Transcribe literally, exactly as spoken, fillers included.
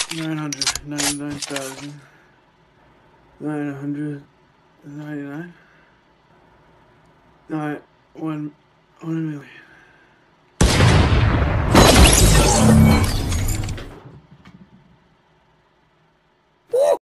nine hundred ninety-nine thousand nine hundred ninety-nine. Nine one one million.